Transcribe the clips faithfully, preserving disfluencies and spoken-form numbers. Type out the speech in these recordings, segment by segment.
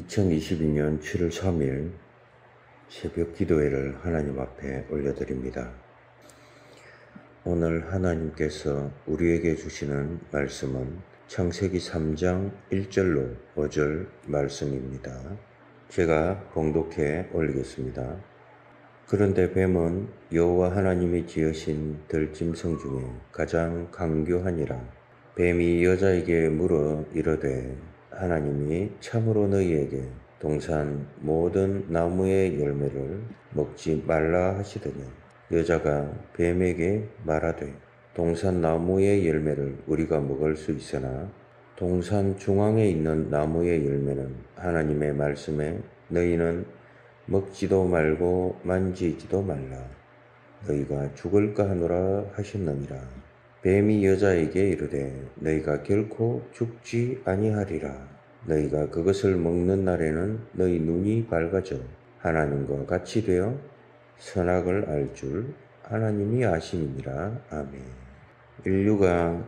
이천이십이 년 칠월 삼일 새벽 기도회를 하나님 앞에 올려드립니다. 오늘 하나님께서 우리에게 주시는 말씀은 창세기 삼 장 일 절로 오 절 말씀입니다. 제가 봉독해 올리겠습니다. 그런데 뱀은 여호와 하나님이 지으신 들짐승 중에 가장 강교하니라. 뱀이 여자에게 물어 이르되 하나님이 참으로 너희에게 동산 모든 나무의 열매를 먹지 말라 하시더니 여자가 뱀에게 말하되 동산 나무의 열매를 우리가 먹을 수 있으나 동산 중앙에 있는 나무의 열매는 하나님의 말씀에 너희는 먹지도 말고 만지지도 말라 너희가 죽을까 하노라 하셨느니라. 뱀이 여자에게 이르되 너희가 결코 죽지 아니하리라. 너희가 그것을 먹는 날에는 너희 눈이 밝아져 하나님과 같이 되어 선악을 알 줄 하나님이 아심이니라. 아멘. 인류가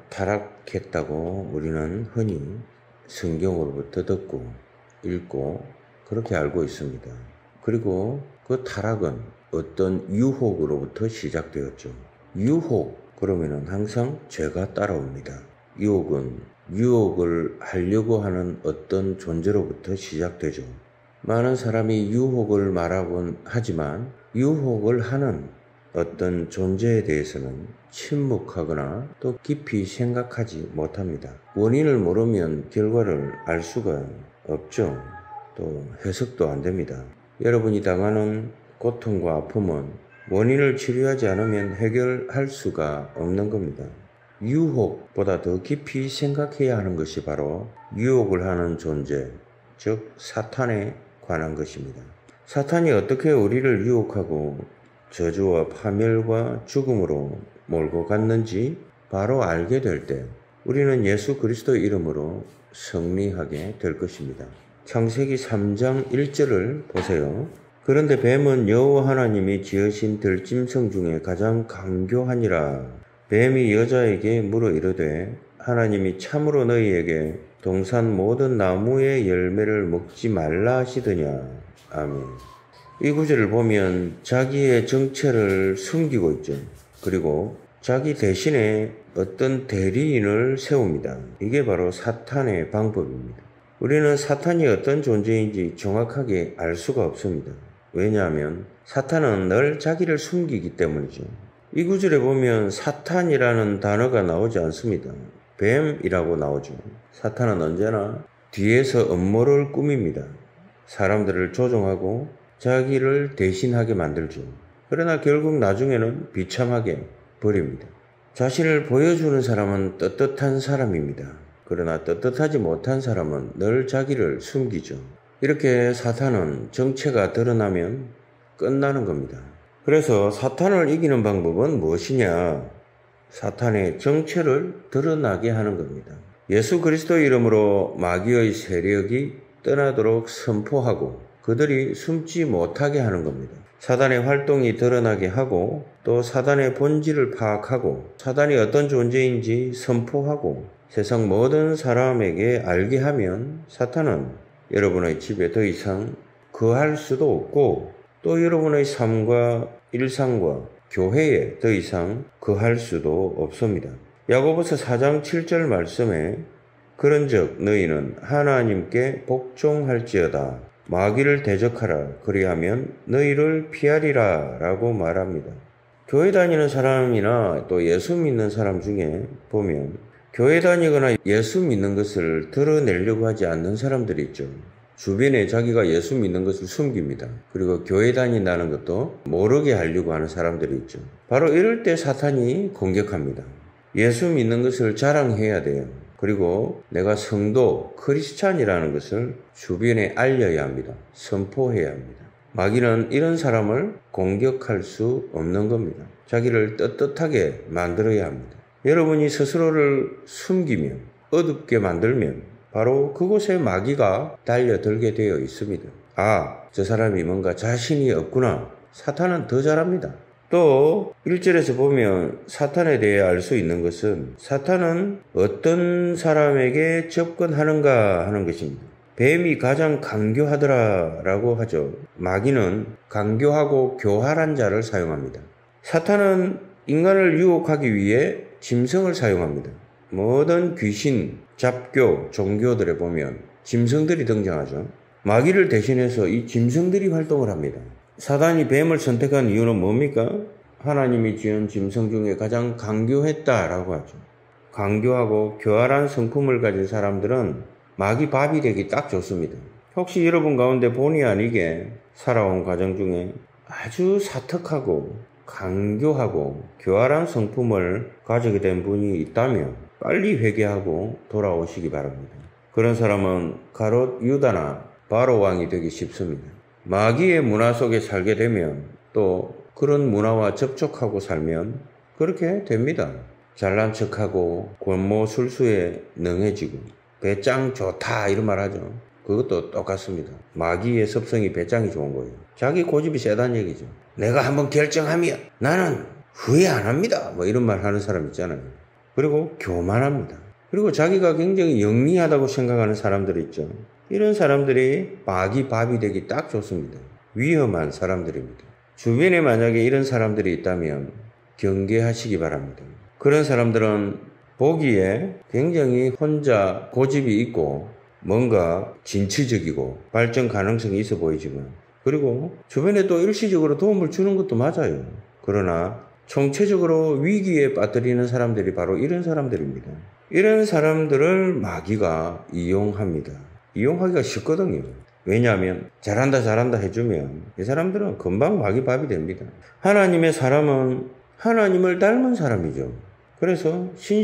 타락했다고 우리는 흔히 성경으로부터 듣고 읽고 그렇게 알고 있습니다. 그리고 그 타락은 어떤 유혹으로부터 시작되었죠. 유혹 그러면은 항상 죄가 따라옵니다. 유혹은 유혹을 하려고 하는 어떤 존재로부터 시작되죠. 많은 사람이 유혹을 말하곤 하지만 유혹을 하는 어떤 존재에 대해서는 침묵하거나 또 깊이 생각하지 못합니다. 원인을 모르면 결과를 알 수가 없죠. 또 해석도 안 됩니다. 여러분이 당하는 고통과 아픔은 원인을 치료하지 않으면 해결할 수가 없는 겁니다. 유혹보다 더 깊이 생각해야 하는 것이 바로 유혹을 하는 존재, 즉 사탄에 관한 것입니다. 사탄이 어떻게 우리를 유혹하고 저주와 파멸과 죽음으로 몰고 갔는지 바로 알게 될 때 우리는 예수 그리스도의 이름으로 승리하게 될 것입니다. 창세기 삼 장 일 절을 보세요. 그런데 뱀은 여호와 하나님이 지으신 들짐승 중에 가장 강교하니라. 뱀이 여자에게 물어 이르되 하나님이 참으로 너희에게 동산 모든 나무의 열매를 먹지 말라 하시더냐. 아멘. 이 구절을 보면 자기의 정체를 숨기고 있죠. 그리고 자기 대신에 어떤 대리인을 세웁니다. 이게 바로 사탄의 방법입니다. 우리는 사탄이 어떤 존재인지 정확하게 알 수가 없습니다. 왜냐하면 사탄은 늘 자기를 숨기기 때문이죠. 이 구절에 보면 사탄이라는 단어가 나오지 않습니다. 뱀이라고 나오죠. 사탄은 언제나 뒤에서 음모를 꾸밉니다. 사람들을 조종하고 자기를 대신하게 만들죠. 그러나 결국 나중에는 비참하게 버립니다. 자신을 보여주는 사람은 떳떳한 사람입니다. 그러나 떳떳하지 못한 사람은 늘 자기를 숨기죠. 이렇게 사탄은 정체가 드러나면 끝나는 겁니다. 그래서 사탄을 이기는 방법은 무엇이냐? 사탄의 정체를 드러나게 하는 겁니다. 예수 그리스도의 이름으로 마귀의 세력이 떠나도록 선포하고 그들이 숨지 못하게 하는 겁니다. 사단의 활동이 드러나게 하고 또 사단의 본질을 파악하고 사단이 어떤 존재인지 선포하고 세상 모든 사람에게 알게 하면 사탄은 여러분의 집에 더 이상 거할 수도 없고 또 여러분의 삶과 일상과 교회에 더 이상 거할 수도 없습니다. 야고보서 사 장 칠 절 말씀에 그런즉 너희는 하나님께 복종할지어다 마귀를 대적하라 그리하면 너희를 피하리라 라고 말합니다. 교회 다니는 사람이나 또 예수 믿는 사람 중에 보면 교회 다니거나 예수 믿는 것을 드러내려고 하지 않는 사람들이 있죠. 주변에 자기가 예수 믿는 것을 숨깁니다. 그리고 교회 다닌다는 것도 모르게 하려고 하는 사람들이 있죠. 바로 이럴 때 사탄이 공격합니다. 예수 믿는 것을 자랑해야 돼요. 그리고 내가 성도, 크리스찬이라는 것을 주변에 알려야 합니다. 선포해야 합니다. 마귀는 이런 사람을 공격할 수 없는 겁니다. 자기를 떳떳하게 만들어야 합니다. 여러분이 스스로를 숨기면, 어둡게 만들면 바로 그곳에 마귀가 달려들게 되어 있습니다. 아, 저 사람이 뭔가 자신이 없구나. 사탄은 더 잘합니다. 또 일 절에서 보면 사탄에 대해 알 수 있는 것은 사탄은 어떤 사람에게 접근하는가 하는 것입니다. 뱀이 가장 간교하더라라고 하죠. 마귀는 간교하고 교활한 자를 사용합니다. 사탄은 인간을 유혹하기 위해 짐승을 사용합니다. 모든 귀신, 잡교, 종교들에 보면 짐승들이 등장하죠. 마귀를 대신해서 이 짐승들이 활동을 합니다. 사단이 뱀을 선택한 이유는 뭡니까? 하나님이 지은 짐승 중에 가장 간교했다라고 하죠. 간교하고 교활한 성품을 가진 사람들은 마귀 밥이 되기 딱 좋습니다. 혹시 여러분 가운데 본의 아니게 살아온 가정 중에 아주 사특하고 간교하고 교활한 성품을 가지게 된 분이 있다면 빨리 회개하고 돌아오시기 바랍니다. 그런 사람은 가롯 유다나 바로 왕이 되기 쉽습니다. 마귀의 문화 속에 살게 되면 또 그런 문화와 접촉하고 살면 그렇게 됩니다. 잘난 척하고 권모술수에 능해지고 배짱 좋다 이런 말 하죠. 그것도 똑같습니다. 마귀의 습성이 배짱이 좋은 거예요. 자기 고집이 세다는 얘기죠. 내가 한번 결정하면 나는 후회 안 합니다. 뭐 이런 말 하는 사람 있잖아요. 그리고 교만합니다. 그리고 자기가 굉장히 영리하다고 생각하는 사람들 있죠. 이런 사람들이 마귀 밥이 되기 딱 좋습니다. 위험한 사람들입니다. 주변에 만약에 이런 사람들이 있다면 경계하시기 바랍니다. 그런 사람들은 보기에 굉장히 혼자 고집이 있고 뭔가 진취적이고 발전 가능성이 있어 보이지만 그리고 주변에 또 일시적으로 도움을 주는 것도 맞아요. 그러나 총체적으로 위기에 빠뜨리는 사람들이 바로 이런 사람들입니다. 이런 사람들을 마귀가 이용합니다. 이용하기가 쉽거든요. 왜냐하면 잘한다 잘한다 해주면 이 사람들은 금방 마귀 밥이 됩니다. 하나님의 사람은 하나님을 닮은 사람이죠. 그래서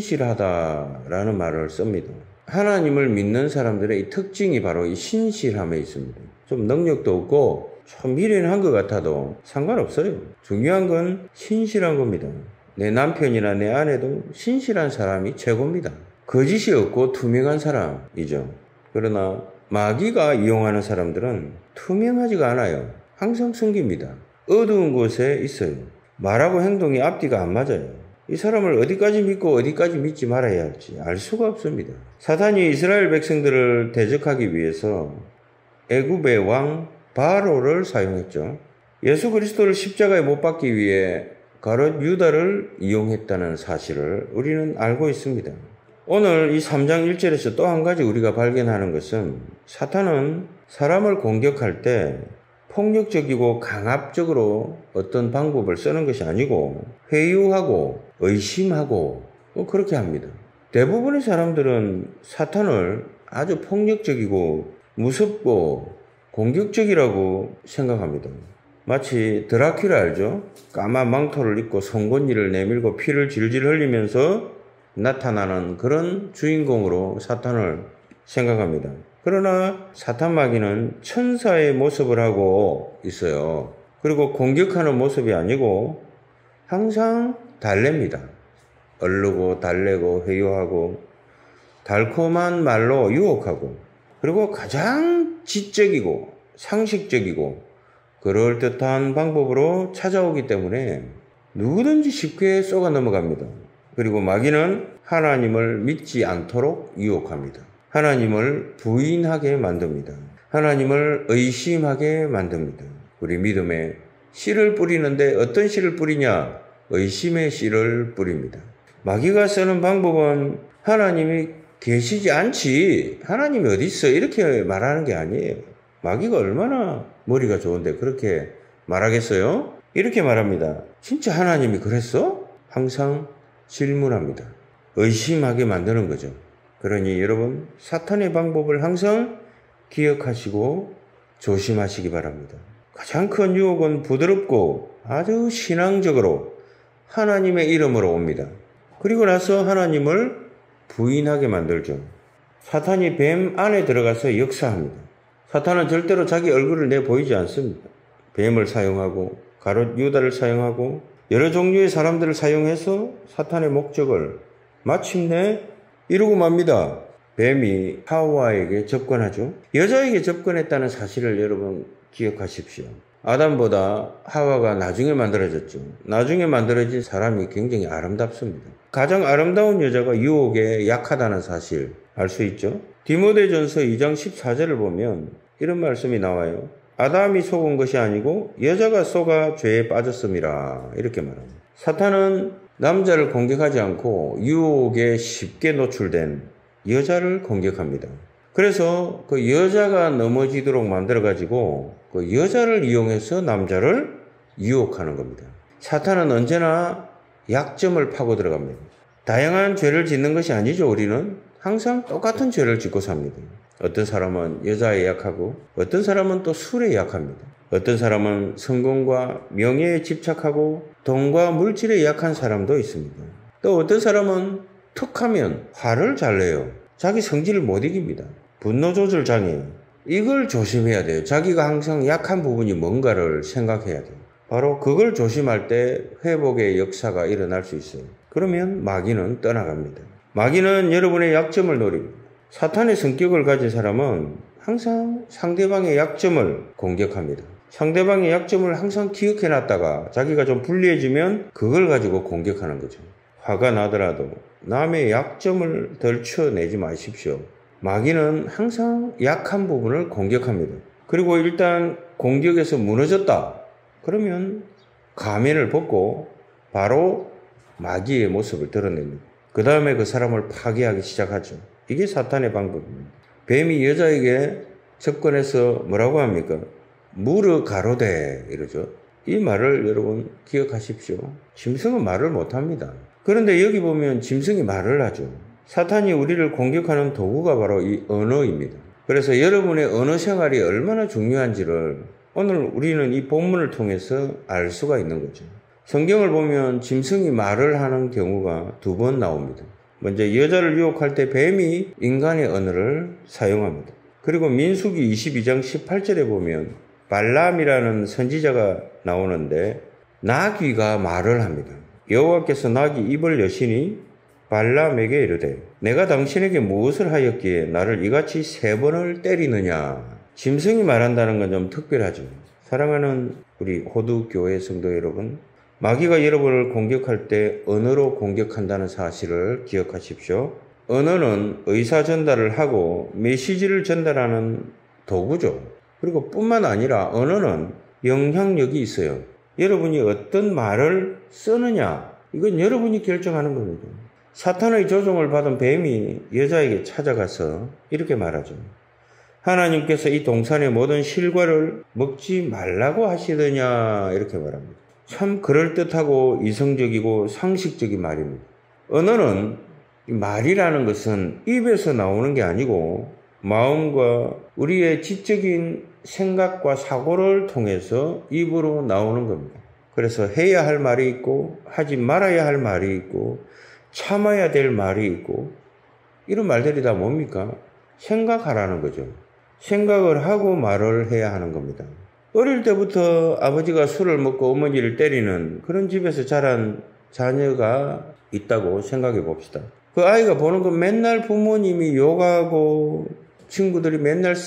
신실하다라는 말을 씁니다. 하나님을 믿는 사람들의 이 특징이 바로 이 신실함에 있습니다. 좀 능력도 없고 좀 미련한 것 같아도 상관없어요. 중요한 건 신실한 겁니다. 내 남편이나 내 아내도 신실한 사람이 최고입니다. 거짓이 없고 투명한 사람이죠. 그러나 마귀가 이용하는 사람들은 투명하지가 않아요. 항상 숨깁니다. 어두운 곳에 있어요. 말하고 행동이 앞뒤가 안 맞아요. 이 사람을 어디까지 믿고 어디까지 믿지 말아야 할지 알 수가 없습니다. 사탄이 이스라엘 백성들을 대적하기 위해서 애굽의 왕 바로를 사용했죠. 예수 그리스도를 십자가에 못 박기 위해 가롯 유다를 이용했다는 사실을 우리는 알고 있습니다. 오늘 이 삼 장 일 절에서 또 한 가지 우리가 발견하는 것은 사탄은 사람을 공격할 때 폭력적이고 강압적으로 어떤 방법을 쓰는 것이 아니고 회유하고 의심하고 뭐 그렇게 합니다. 대부분의 사람들은 사탄을 아주 폭력적이고 무섭고 공격적이라고 생각합니다. 마치 드라큘라 알죠? 까만 망토를 입고 송곳니를 내밀고 피를 질질 흘리면서 나타나는 그런 주인공으로 사탄을 생각합니다. 그러나 사탄 마귀는 천사의 모습을 하고 있어요. 그리고 공격하는 모습이 아니고 항상 달랩니다. 얼르고 달래고 회유하고 달콤한 말로 유혹하고 그리고 가장 지적이고 상식적이고 그럴듯한 방법으로 찾아오기 때문에 누구든지 쉽게 쏘가 넘어갑니다. 그리고 마귀는 하나님을 믿지 않도록 유혹합니다. 하나님을 부인하게 만듭니다. 하나님을 의심하게 만듭니다. 우리 믿음에 씨를 뿌리는데 어떤 씨를 뿌리냐? 의심의 씨를 뿌립니다. 마귀가 쓰는 방법은 하나님이 계시지 않지, 하나님이 어디 있어 이렇게 말하는 게 아니에요. 마귀가 얼마나 머리가 좋은데 그렇게 말하겠어요? 이렇게 말합니다. 진짜 하나님이 그랬어? 항상 질문합니다. 의심하게 만드는 거죠. 그러니 여러분 사탄의 방법을 항상 기억하시고 조심하시기 바랍니다. 가장 큰 유혹은 부드럽고 아주 신앙적으로 하나님의 이름으로 옵니다. 그리고 나서 하나님을 부인하게 만들죠. 사탄이 뱀 안에 들어가서 역사합니다. 사탄은 절대로 자기 얼굴을 내보이지 않습니다. 뱀을 사용하고 가롯 유다를 사용하고 여러 종류의 사람들을 사용해서 사탄의 목적을 마침내 이루고 맙니다. 뱀이 하와에게 접근하죠. 여자에게 접근했다는 사실을 여러분 기억하십시오. 아담보다 하와가 나중에 만들어졌죠. 나중에 만들어진 사람이 굉장히 아름답습니다. 가장 아름다운 여자가 유혹에 약하다는 사실 알 수 있죠? 디모데전서 이 장 십사 절을 보면 이런 말씀이 나와요. 아담이 속은 것이 아니고 여자가 속아 죄에 빠졌음이라 이렇게 말합니다. 사탄은 남자를 공격하지 않고 유혹에 쉽게 노출된 여자를 공격합니다. 그래서 그 여자가 넘어지도록 만들어가지고 그 여자를 이용해서 남자를 유혹하는 겁니다. 사탄은 언제나 약점을 파고 들어갑니다. 다양한 죄를 짓는 것이 아니죠. 우리는 항상 똑같은 죄를 짓고 삽니다. 어떤 사람은 여자에 약하고 어떤 사람은 또 술에 약합니다. 어떤 사람은 성공과 명예에 집착하고 돈과 물질에 약한 사람도 있습니다. 또 어떤 사람은 툭하면 화를 잘 내요. 자기 성질을 못 이깁니다. 분노 조절 장애. 이걸 조심해야 돼요. 자기가 항상 약한 부분이 뭔가를 생각해야 돼요. 바로 그걸 조심할 때 회복의 역사가 일어날 수 있어요. 그러면 마귀는 떠나갑니다. 마귀는 여러분의 약점을 노립니다. 사탄의 성격을 가진 사람은 항상 상대방의 약점을 공격합니다. 상대방의 약점을 항상 기억해놨다가 자기가 좀 불리해지면 그걸 가지고 공격하는 거죠. 화가 나더라도 남의 약점을 덜쳐내지 마십시오. 마귀는 항상 약한 부분을 공격합니다. 그리고 일단 공격에서 무너졌다. 그러면 가면을 벗고 바로 마귀의 모습을 드러냅니다. 그 다음에 그 사람을 파괴하기 시작하죠. 이게 사탄의 방법입니다. 뱀이 여자에게 접근해서 뭐라고 합니까? 무르 가로되 이러죠. 이 말을 여러분 기억하십시오. 짐승은 말을 못합니다. 그런데 여기 보면 짐승이 말을 하죠. 사탄이 우리를 공격하는 도구가 바로 이 언어입니다. 그래서 여러분의 언어 생활이 얼마나 중요한지를 오늘 우리는 이 본문을 통해서 알 수가 있는 거죠. 성경을 보면 짐승이 말을 하는 경우가 두 번 나옵니다. 먼저 여자를 유혹할 때 뱀이 인간의 언어를 사용합니다. 그리고 민수기 이십이 장 십팔 절에 보면 발람이라는 선지자가 나오는데 나귀가 말을 합니다. 여호와께서 나귀 입을 여시니 발람에게 이르되 내가 당신에게 무엇을 하였기에 나를 이같이 세 번을 때리느냐. 짐승이 말한다는 건 좀 특별하죠. 사랑하는 우리 호두교회 성도 여러분, 마귀가 여러분을 공격할 때 언어로 공격한다는 사실을 기억하십시오. 언어는 의사 전달을 하고 메시지를 전달하는 도구죠. 그리고 뿐만 아니라 언어는 영향력이 있어요. 여러분이 어떤 말을 쓰느냐, 이건 여러분이 결정하는 겁니다. 사탄의 조종을 받은 뱀이 여자에게 찾아가서 이렇게 말하죠. 하나님께서 이 동산의 모든 실과를 먹지 말라고 하시더냐, 이렇게 말합니다. 참 그럴듯하고 이성적이고 상식적인 말입니다. 언어는 말이라는 것은 입에서 나오는 게 아니고 마음과 우리의 지적인 생각과 사고를 통해서 입으로 나오는 겁니다. 그래서 해야 할 말이 있고 하지 말아야 할 말이 있고 참아야 될 말이 있고 이런 말들이 다 뭡니까? 생각하라는 거죠. 생각을 하고 말을 해야 하는 겁니다. 어릴 때부터 아버지가 술을 먹고 어머니를 때리는 그런 집에서 자란 자녀가 있다고 생각해 봅시다. 그 아이가 보는 건 맨날 부모님이 욕하고 친구들이 맨날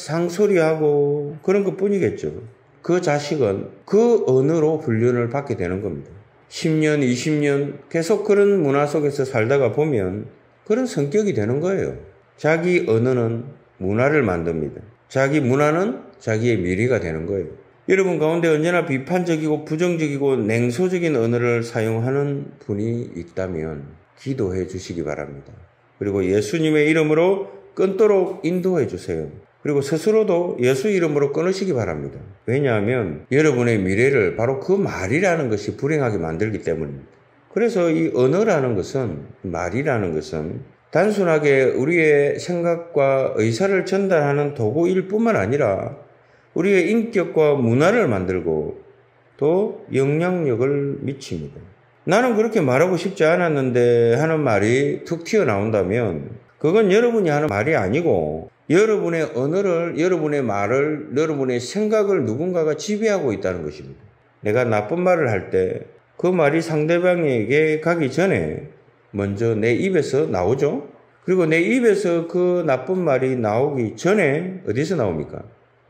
상소리하고 그런 것 뿐이겠죠. 그 자식은 그 언어로 훈련을 받게 되는 겁니다. 십 년, 이십 년 계속 그런 문화 속에서 살다가 보면 그런 성격이 되는 거예요. 자기 언어는 문화를 만듭니다. 자기 문화는 자기의 미래가 되는 거예요. 여러분 가운데 언제나 비판적이고 부정적이고 냉소적인 언어를 사용하는 분이 있다면 기도해 주시기 바랍니다. 그리고 예수님의 이름으로 끊도록 인도해 주세요. 그리고 스스로도 예수 이름으로 끊으시기 바랍니다. 왜냐하면 여러분의 미래를 바로 그 말이라는 것이 불행하게 만들기 때문입니다. 그래서 이 언어라는 것은, 말이라는 것은 단순하게 우리의 생각과 의사를 전달하는 도구일 뿐만 아니라 우리의 인격과 문화를 만들고 또 영향력을 미칩니다. 나는 그렇게 말하고 싶지 않았는데 하는 말이 툭 튀어나온다면 그건 여러분이 하는 말이 아니고 여러분의 언어를, 여러분의 말을, 여러분의 생각을 누군가가 지배하고 있다는 것입니다. 내가 나쁜 말을 할 때 그 말이 상대방에게 가기 전에 먼저 내 입에서 나오죠. 그리고 내 입에서 그 나쁜 말이 나오기 전에 어디서 나옵니까?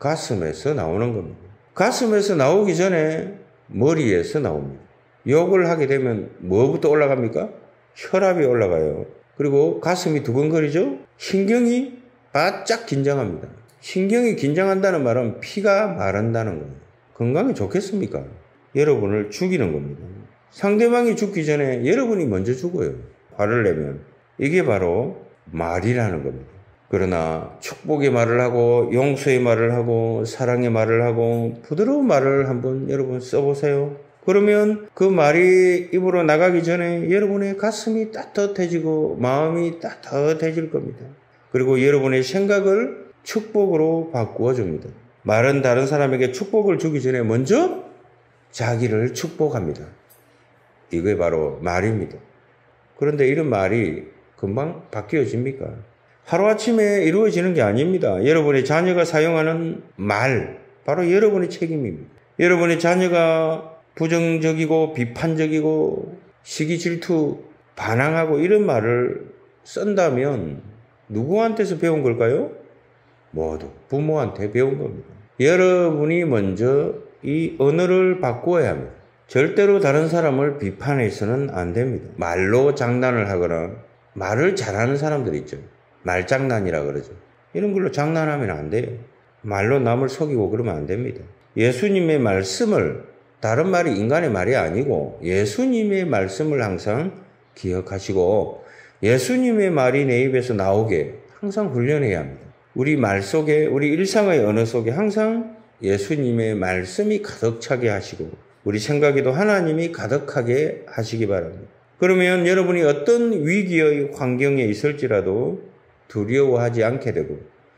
가슴에서 나오는 겁니다. 가슴에서 나오기 전에 머리에서 나옵니다. 욕을 하게 되면 뭐부터 올라갑니까? 혈압이 올라가요. 그리고 가슴이 두근거리죠? 신경이 바짝 긴장합니다. 신경이 긴장한다는 말은 피가 마른다는 거예요. 건강에 좋겠습니까? 여러분을 죽이는 겁니다. 상대방이 죽기 전에 여러분이 먼저 죽어요. 화를 내면. 이게 바로 말이라는 겁니다. 그러나 축복의 말을 하고 용서의 말을 하고 사랑의 말을 하고 부드러운 말을 한번 여러분 써보세요. 그러면 그 말이 입으로 나가기 전에 여러분의 가슴이 따뜻해지고 마음이 따뜻해질 겁니다. 그리고 여러분의 생각을 축복으로 바꾸어 줍니다. 말은 다른 사람에게 축복을 주기 전에 먼저 자기를 축복합니다. 이게 바로 말입니다. 그런데 이런 말이 금방 바뀌어집니까? 하루아침에 이루어지는 게 아닙니다. 여러분의 자녀가 사용하는 말, 바로 여러분의 책임입니다. 여러분의 자녀가 부정적이고 비판적이고 시기 질투, 반항하고 이런 말을 쓴다면 누구한테서 배운 걸까요? 모두 부모한테 배운 겁니다. 여러분이 먼저 이 언어를 바꾸어야 합니다. 절대로 다른 사람을 비판해서는 안 됩니다. 말로 장난을 하거나 말을 잘하는 사람들 있죠. 말장난이라 그러죠. 이런 걸로 장난하면 안 돼요. 말로 남을 속이고 그러면 안 됩니다. 예수님의 말씀을, 다른 말이 인간의 말이 아니고 예수님의 말씀을 항상 기억하시고 예수님의 말이 내 입에서 나오게 항상 훈련해야 합니다. 우리 말 속에, 우리 일상의 언어 속에 항상 예수님의 말씀이 가득 차게 하시고 우리 생각에도 하나님이 가득하게 하시기 바랍니다. 그러면 여러분이 어떤 위기의 환경에 있을지라도 두려워하지 않게 되고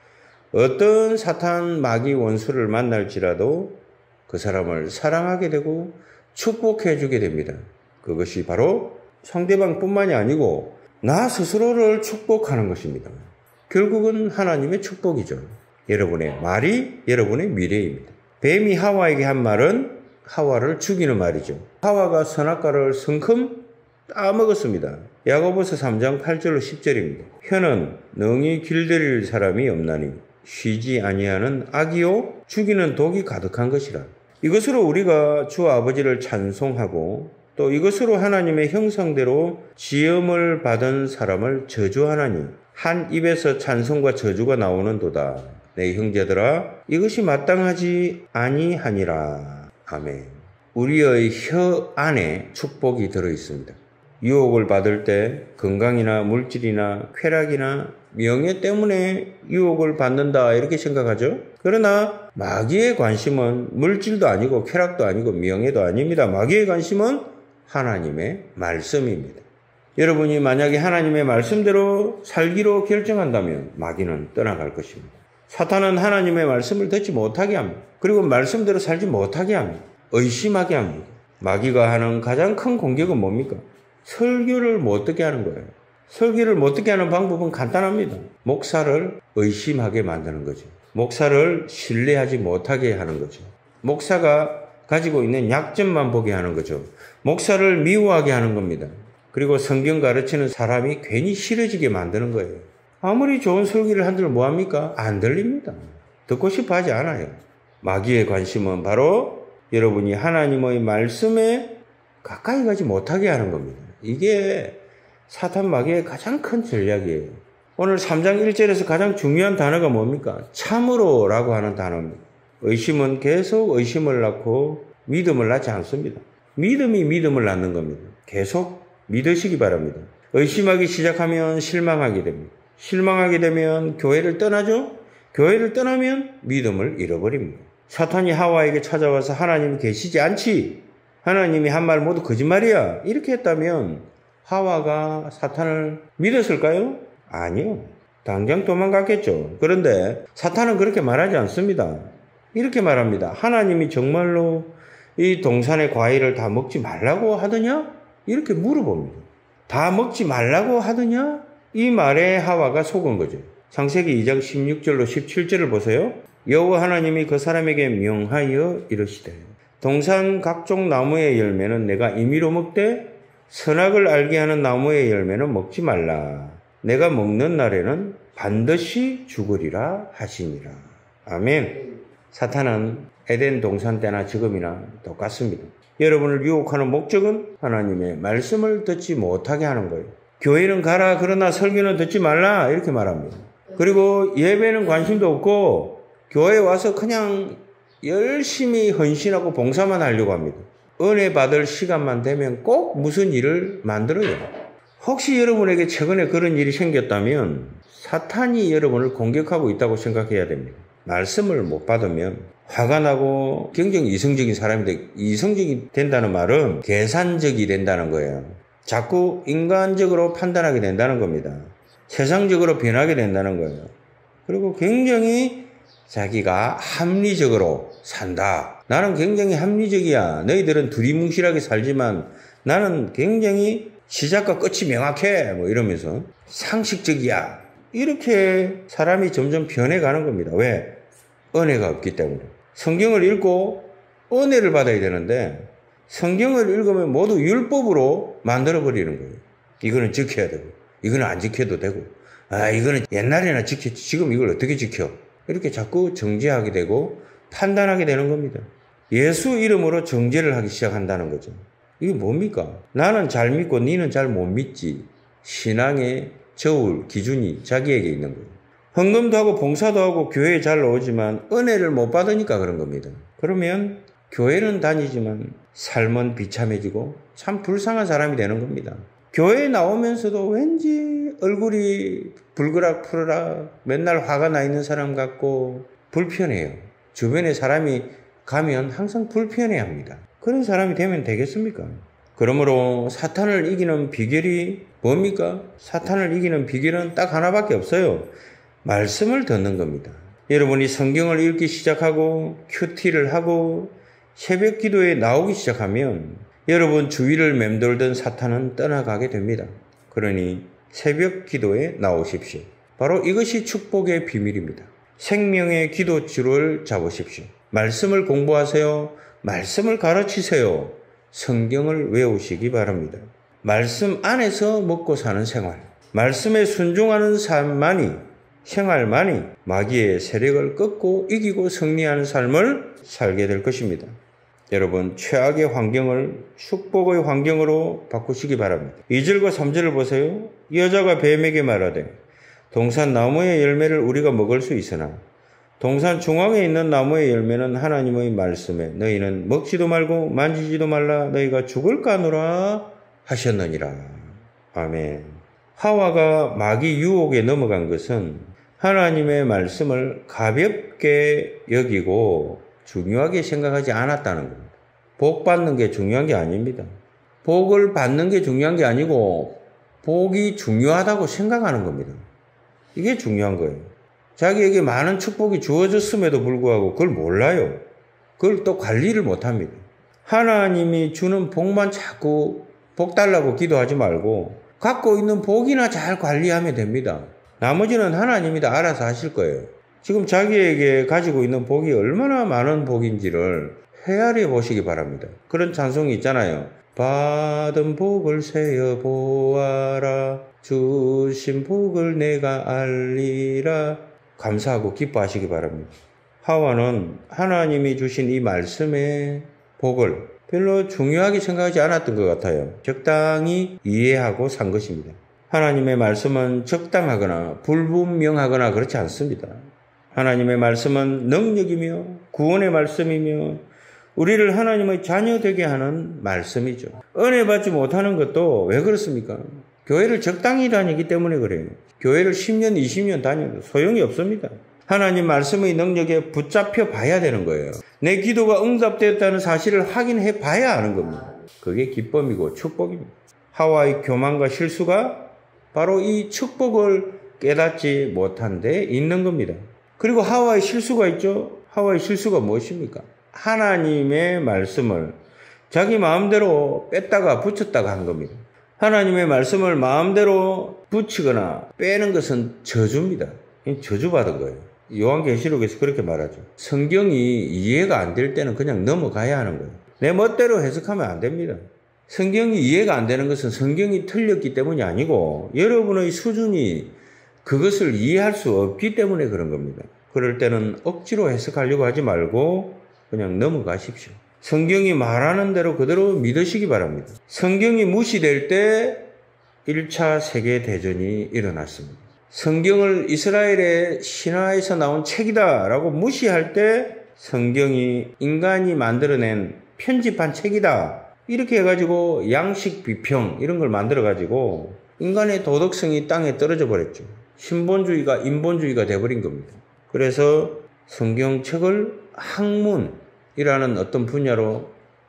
어떤 사탄 마귀 원수를 만날지라도 그 사람을 사랑하게 되고 축복해 주게 됩니다. 그것이 바로 상대방뿐만이 아니고 나 스스로를 축복하는 것입니다. 결국은 하나님의 축복이죠. 여러분의 말이 여러분의 미래입니다. 뱀이 하와에게 한 말은 하와를 죽이는 말이죠. 하와가 선악과를 성큼 따먹었습니다. 야고보서 삼 장 팔 절로 십 절입니다. 혀는 능히 길들일 사람이 없나니 쉬지 아니하는 악이요 죽이는 독이 가득한 것이라. 이것으로 우리가 주 아버지를 찬송하고 또 이것으로 하나님의 형상대로 지음을 받은 사람을 저주하나니 한 입에서 찬송과 저주가 나오는도다. 내 형제들아 이것이 마땅하지 아니하니라. 아멘. 우리의 혀 안에 축복이 들어있습니다. 유혹을 받을 때 건강이나 물질이나 쾌락이나 명예 때문에 유혹을 받는다 이렇게 생각하죠. 그러나 마귀의 관심은 물질도 아니고 쾌락도 아니고 명예도 아닙니다. 마귀의 관심은 하나님의 말씀입니다. 여러분이 만약에 하나님의 말씀대로 살기로 결정한다면 마귀는 떠나갈 것입니다. 사탄은 하나님의 말씀을 듣지 못하게 합니다. 그리고 말씀대로 살지 못하게 합니다. 의심하게 합니다. 마귀가 하는 가장 큰 공격은 뭡니까? 설교를 못 듣게 하는 거예요. 설교를 못 듣게 하는 방법은 간단합니다. 목사를 의심하게 만드는 거죠. 목사를 신뢰하지 못하게 하는 거죠. 목사가 가지고 있는 약점만 보게 하는 거죠. 목사를 미워하게 하는 겁니다. 그리고 성경 가르치는 사람이 괜히 싫어지게 만드는 거예요. 아무리 좋은 설교를 한들 뭐합니까? 안 들립니다. 듣고 싶어 하지 않아요. 마귀의 관심은 바로 여러분이 하나님의 말씀에 가까이 가지 못하게 하는 겁니다. 이게 사탄 마귀의 가장 큰 전략이에요. 오늘 삼 장 일 절에서 가장 중요한 단어가 뭡니까? 참으로 라고 하는 단어입니다. 의심은 계속 의심을 낳고 믿음을 낳지 않습니다. 믿음이 믿음을 낳는 겁니다. 계속 믿으시기 바랍니다. 의심하기 시작하면 실망하게 됩니다. 실망하게 되면 교회를 떠나죠? 교회를 떠나면 믿음을 잃어버립니다. 사탄이 하와에게 찾아와서 하나님이 계시지 않지? 하나님이 한 말 모두 거짓말이야. 이렇게 했다면 하와가 사탄을 믿었을까요? 아니요. 당장 도망갔겠죠. 그런데 사탄은 그렇게 말하지 않습니다. 이렇게 말합니다. 하나님이 정말로 이 동산의 과일을 다 먹지 말라고 하더냐? 이렇게 물어봅니다. 다 먹지 말라고 하더냐? 이 말에 하와가 속은 거죠. 창세기 이 장 십육 절로 십칠 절을 보세요. 여호와 하나님이 그 사람에게 명하여 이르시되 동산 각종 나무의 열매는 내가 임의로 먹되 선악을 알게 하는 나무의 열매는 먹지 말라. 내가 먹는 날에는 반드시 죽으리라 하시니라. 아멘. 사탄은 에덴 동산 때나 지금이나 똑같습니다. 여러분을 유혹하는 목적은 하나님의 말씀을 듣지 못하게 하는 거예요. 교회는 가라 그러나 설교는 듣지 말라 이렇게 말합니다. 그리고 예배는 관심도 없고 교회에 와서 그냥 열심히 헌신하고 봉사만 하려고 합니다. 은혜 받을 시간만 되면 꼭 무슨 일을 만들어요. 혹시 여러분에게 최근에 그런 일이 생겼다면 사탄이 여러분을 공격하고 있다고 생각해야 됩니다. 말씀을 못 받으면 화가 나고 굉장히 이성적인 사람이 되, 이성적이 된다는 말은 계산적이 된다는 거예요. 자꾸 인간적으로 판단하게 된다는 겁니다. 세상적으로 변하게 된다는 거예요. 그리고 굉장히 자기가 합리적으로 산다. 나는 굉장히 합리적이야. 너희들은 두리뭉실하게 살지만 나는 굉장히 시작과 끝이 명확해. 뭐 이러면서 상식적이야. 이렇게 사람이 점점 변해가는 겁니다. 왜? 은혜가 없기 때문에. 성경을 읽고 은혜를 받아야 되는데 성경을 읽으면 모두 율법으로 만들어버리는 거예요. 이거는 지켜야 되고 이거는 안 지켜도 되고 아 이거는 옛날에나 지켰지 지금 이걸 어떻게 지켜? 이렇게 자꾸 정죄하게 되고 판단하게 되는 겁니다. 예수 이름으로 정죄를 하기 시작한다는 거죠. 이게 뭡니까? 나는 잘 믿고 너는 잘 못 믿지. 신앙의 저울, 기준이 자기에게 있는 거예요. 헌금도 하고 봉사도 하고 교회에 잘 오지만 은혜를 못 받으니까 그런 겁니다. 그러면 교회는 다니지만 삶은 비참해지고 참 불쌍한 사람이 되는 겁니다. 교회에 나오면서도 왠지 얼굴이 불그락 푸르락 맨날 화가 나 있는 사람 같고 불편해요. 주변에 사람이 가면 항상 불편해합니다. 그런 사람이 되면 되겠습니까? 그러므로 사탄을 이기는 비결이 뭡니까? 사탄을 이기는 비결은 딱 하나밖에 없어요. 말씀을 듣는 겁니다. 여러분이 성경을 읽기 시작하고 큐티를 하고 새벽 기도에 나오기 시작하면 여러분 주위를 맴돌던 사탄은 떠나가게 됩니다. 그러니 새벽 기도에 나오십시오. 바로 이것이 축복의 비밀입니다. 생명의 기도줄을 잡으십시오. 말씀을 공부하세요. 말씀을 가르치세요. 성경을 외우시기 바랍니다. 말씀 안에서 먹고 사는 생활, 말씀에 순종하는 삶만이, 생활만이 마귀의 세력을 꺾고 이기고 승리하는 삶을 살게 될 것입니다. 여러분, 최악의 환경을 축복의 환경으로 바꾸시기 바랍니다. 이 절과 삼 절을 보세요. 여자가 뱀에게 말하되 동산 나무의 열매를 우리가 먹을 수 있으나 동산 중앙에 있는 나무의 열매는 하나님의 말씀에 너희는 먹지도 말고 만지지도 말라 너희가 죽을까 하노라 하셨느니라. 아멘. 하와가 마귀 유혹에 넘어간 것은 하나님의 말씀을 가볍게 여기고 중요하게 생각하지 않았다는 겁니다. 복 받는 게 중요한 게 아닙니다. 복을 받는 게 중요한 게 아니고 복이 중요하다고 생각하는 겁니다. 이게 중요한 거예요. 자기에게 많은 축복이 주어졌음에도 불구하고 그걸 몰라요. 그걸 또 관리를 못합니다. 하나님이 주는 복만 자꾸 복 달라고 기도하지 말고 갖고 있는 복이나 잘 관리하면 됩니다. 나머지는 하나님이 다 알아서 하실 거예요. 지금 자기에게 가지고 있는 복이 얼마나 많은 복인지를 헤아려 보시기 바랍니다. 그런 찬송이 있잖아요. 받은 복을 세어 보아라 주신 복을 내가 알리라. 감사하고 기뻐하시기 바랍니다. 하와는 하나님이 주신 이 말씀의 복을 별로 중요하게 생각하지 않았던 것 같아요. 적당히 이해하고 산 것입니다. 하나님의 말씀은 적당하거나 불분명하거나 그렇지 않습니다. 하나님의 말씀은 능력이며 구원의 말씀이며 우리를 하나님의 자녀 되게 하는 말씀이죠. 은혜 받지 못하는 것도 왜 그렇습니까? 교회를 적당히 다니기 때문에 그래요. 교회를 십 년, 이십 년 다녀도 소용이 없습니다. 하나님 말씀의 능력에 붙잡혀 봐야 되는 거예요. 내 기도가 응답되었다는 사실을 확인해 봐야 하는 겁니다. 그게 기쁨이고 축복입니다. 하와의 교만과 실수가 바로 이 축복을 깨닫지 못한 데 있는 겁니다. 그리고 하와의 실수가 있죠. 하와의 실수가 무엇입니까? 하나님의 말씀을 자기 마음대로 뺐다가 붙였다가 한 겁니다. 하나님의 말씀을 마음대로 붙이거나 빼는 것은 저주입니다. 저주받은 거예요. 요한계시록에서 그렇게 말하죠. 성경이 이해가 안 될 때는 그냥 넘어가야 하는 거예요. 내 멋대로 해석하면 안 됩니다. 성경이 이해가 안 되는 것은 성경이 틀렸기 때문이 아니고 여러분의 수준이 그것을 이해할 수 없기 때문에 그런 겁니다. 그럴 때는 억지로 해석하려고 하지 말고 그냥 넘어가십시오. 성경이 말하는 대로 그대로 믿으시기 바랍니다. 성경이 무시될 때 일 차 세계대전이 일어났습니다. 성경을 이스라엘의 신화에서 나온 책이다 라고 무시할 때 성경이 인간이 만들어낸 편집한 책이다 이렇게 해가지고 양식 비평 이런 걸 만들어가지고 인간의 도덕성이 땅에 떨어져 버렸죠. 신본주의가 인본주의가 돼버린 겁니다. 그래서 성경책을 학문이라는 어떤 분야로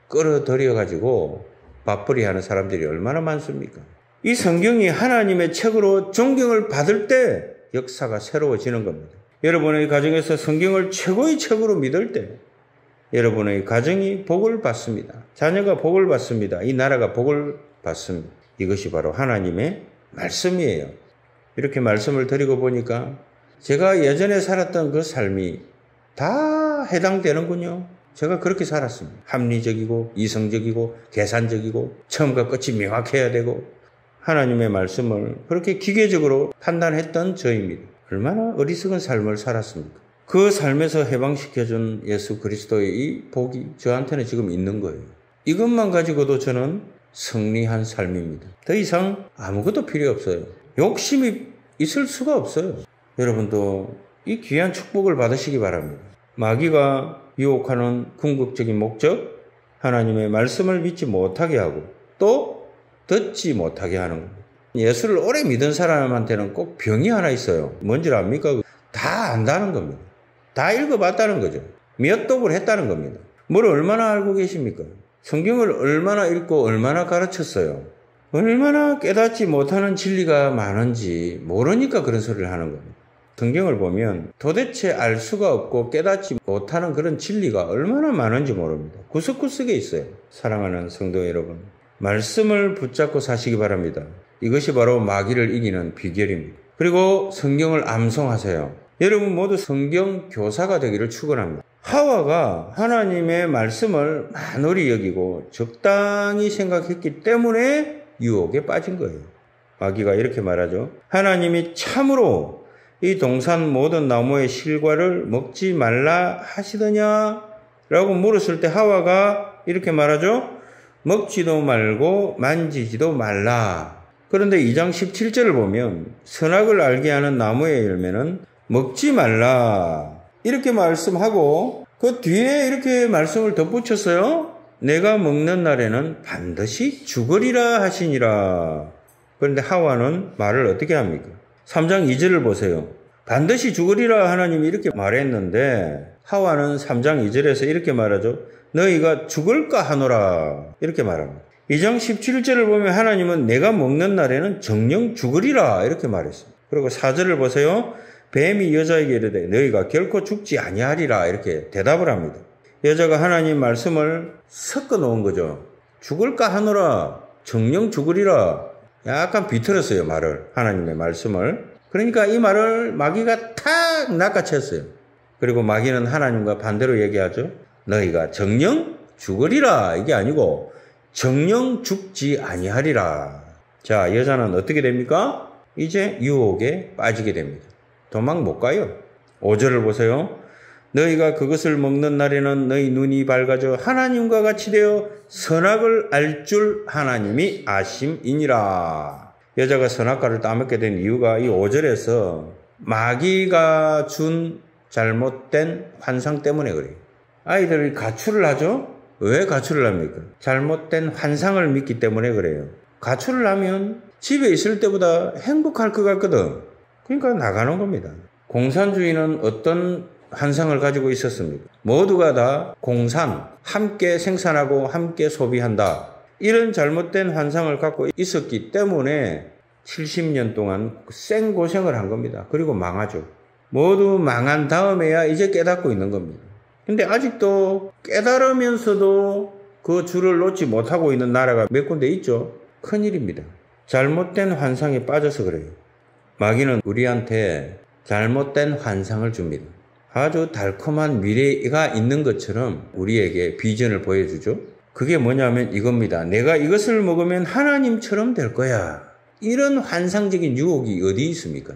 끌어들여가지고 밥벌이 하는 사람들이 얼마나 많습니까? 이 성경이 하나님의 책으로 존경을 받을 때 역사가 새로워지는 겁니다. 여러분의 가정에서 성경을 최고의 책으로 믿을 때 여러분의 가정이 복을 받습니다. 자녀가 복을 받습니다. 이 나라가 복을 받습니다. 이것이 바로 하나님의 말씀이에요. 이렇게 말씀을 드리고 보니까 제가 예전에 살았던 그 삶이 다 해당되는군요. 제가 그렇게 살았습니다. 합리적이고 이성적이고 계산적이고 처음과 끝이 명확해야 되고 하나님의 말씀을 그렇게 기계적으로 판단했던 저입니다. 얼마나 어리석은 삶을 살았습니까? 그 삶에서 해방시켜준 예수 그리스도의 이 복이 저한테는 지금 있는 거예요. 이것만 가지고도 저는 승리한 삶입니다. 더 이상 아무것도 필요 없어요. 욕심이 있을 수가 없어요. 여러분도 이 귀한 축복을 받으시기 바랍니다. 마귀가 유혹하는 궁극적인 목적, 하나님의 말씀을 믿지 못하게 하고 또 듣지 못하게 하는 겁니다. 예수를 오래 믿은 사람한테는 꼭 병이 하나 있어요. 뭔지 압니까? 다 안다는 겁니다. 다 읽어봤다는 거죠. 몇 독을 했다는 겁니다. 뭘 얼마나 알고 계십니까? 성경을 얼마나 읽고 얼마나 가르쳤어요. 얼마나 깨닫지 못하는 진리가 많은지 모르니까 그런 소리를 하는 겁니다. 성경을 보면 도대체 알 수가 없고 깨닫지 못하는 그런 진리가 얼마나 많은지 모릅니다. 구석구석에 있어요. 사랑하는 성도 여러분, 말씀을 붙잡고 사시기 바랍니다. 이것이 바로 마귀를 이기는 비결입니다. 그리고 성경을 암송하세요. 여러분 모두 성경 교사가 되기를 축원합니다. 하와가 하나님의 말씀을 만홀히 여기고 적당히 생각했기 때문에 유혹에 빠진 거예요. 마귀가 이렇게 말하죠. 하나님이 참으로 이 동산 모든 나무의 실과를 먹지 말라 하시더냐? 라고 물었을 때 하와가 이렇게 말하죠. 먹지도 말고 만지지도 말라. 그런데 이 장 십칠 절을 보면 선악을 알게 하는 나무의 열매는 먹지 말라. 이렇게 말씀하고 그 뒤에 이렇게 말씀을 덧붙였어요. 내가 먹는 날에는 반드시 죽으리라 하시니라. 그런데 하와는 말을 어떻게 합니까? 삼 장 이 절을 보세요. 반드시 죽으리라 하나님이 이렇게 말했는데 하와는 삼 장 이 절에서 이렇게 말하죠. 너희가 죽을까 하노라. 이렇게 말합니다. 이 장 십칠 절을 보면 하나님은 내가 먹는 날에는 정녕 죽으리라. 이렇게 말했습니다. 그리고 사 절을 보세요. 뱀이 여자에게 이르되 너희가 결코 죽지 아니하리라. 이렇게 대답을 합니다. 여자가 하나님 말씀을 섞어 놓은 거죠. 죽을까 하노라. 정녕 죽으리라. 약간 비틀었어요. 말을. 하나님의 말씀을. 그러니까 이 말을 마귀가 탁 낚아챘어요. 그리고 마귀는 하나님과 반대로 얘기하죠. 너희가 정녕 죽으리라. 이게 아니고 정녕 죽지 아니하리라. 자, 여자는 어떻게 됩니까? 이제 유혹에 빠지게 됩니다. 도망 못 가요. 오 절을 보세요. 너희가 그것을 먹는 날에는 너희 눈이 밝아져 하나님과 같이 되어 선악을 알 줄 하나님이 아심이니라. 여자가 선악과를 따먹게 된 이유가 이 오 절에서 마귀가 준 잘못된 환상 때문에 그래요. 아이들이 가출을 하죠? 왜 가출을 합니까? 잘못된 환상을 믿기 때문에 그래요. 가출을 하면 집에 있을 때보다 행복할 것 같거든. 그러니까 나가는 겁니다. 공산주의는 어떤 환상을 가지고 있었습니다. 모두가 다 공산, 함께 생산하고 함께 소비한다. 이런 잘못된 환상을 갖고 있었기 때문에 칠십 년 동안 생고생을 한 겁니다. 그리고 망하죠. 모두 망한 다음에야 이제 깨닫고 있는 겁니다. 근데 아직도 깨달으면서도 그 줄을 놓지 못하고 있는 나라가 몇 군데 있죠. 큰일입니다. 잘못된 환상에 빠져서 그래요. 마귀는 우리한테 잘못된 환상을 줍니다. 아주 달콤한 미래가 있는 것처럼 우리에게 비전을 보여주죠. 그게 뭐냐면 이겁니다. 내가 이것을 먹으면 하나님처럼 될 거야. 이런 환상적인 유혹이 어디 있습니까?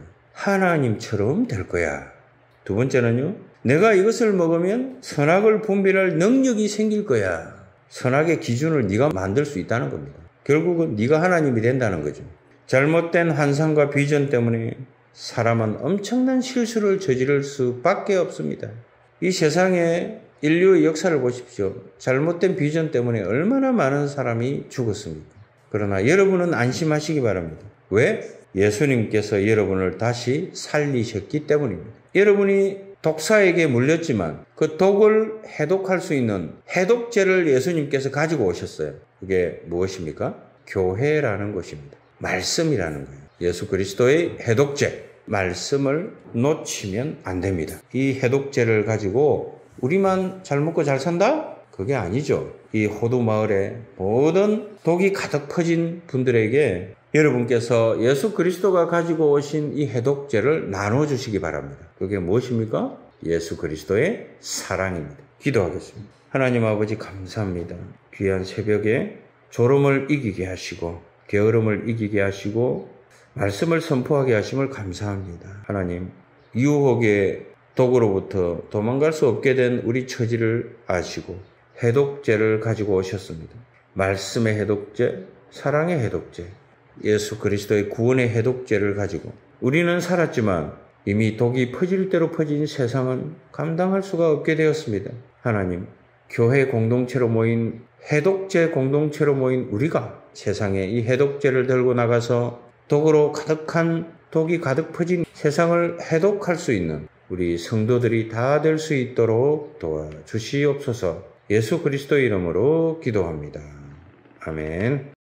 하나님처럼 될 거야. 두 번째는요. 내가 이것을 먹으면 선악을 분별할 능력이 생길 거야. 선악의 기준을 네가 만들 수 있다는 겁니다. 결국은 네가 하나님이 된다는 거죠. 잘못된 환상과 비전 때문에 사람은 엄청난 실수를 저지를 수밖에 없습니다. 이 세상에 인류의 역사를 보십시오. 잘못된 비전 때문에 얼마나 많은 사람이 죽었습니까? 그러나 여러분은 안심하시기 바랍니다. 왜? 예수님께서 여러분을 다시 살리셨기 때문입니다. 여러분이 독사에게 물렸지만 그 독을 해독할 수 있는 해독제를 예수님께서 가지고 오셨어요. 그게 무엇입니까? 교회라는 것입니다. 말씀이라는 거예요. 예수 그리스도의 해독제. 말씀을 놓치면 안 됩니다. 이 해독제를 가지고 우리만 잘 먹고 잘 산다? 그게 아니죠. 이 호두 마을에 모든 독이 가득 퍼진 분들에게 여러분께서 예수 그리스도가 가지고 오신 이 해독제를 나눠주시기 바랍니다. 그게 무엇입니까? 예수 그리스도의 사랑입니다. 기도하겠습니다. 하나님 아버지 감사합니다. 귀한 새벽에 졸음을 이기게 하시고 게으름을 이기게 하시고 말씀을 선포하게 하심을 감사합니다. 하나님, 유혹의 독으로부터 도망갈 수 없게 된 우리 처지를 아시고 해독제를 가지고 오셨습니다. 말씀의 해독제, 사랑의 해독제, 예수 그리스도의 구원의 해독제를 가지고 우리는 살았지만 이미 독이 퍼질 대로 퍼진 세상은 감당할 수가 없게 되었습니다. 하나님, 교회 공동체로 모인 해독제 공동체로 모인 우리가 세상에 이 해독제를 들고 나가서 독으로 가득한 독이 가득 퍼진 세상을 해독할 수 있는 우리 성도들이 다 될 수 있도록 도와주시옵소서. 예수 그리스도의 이름으로 기도합니다. 아멘.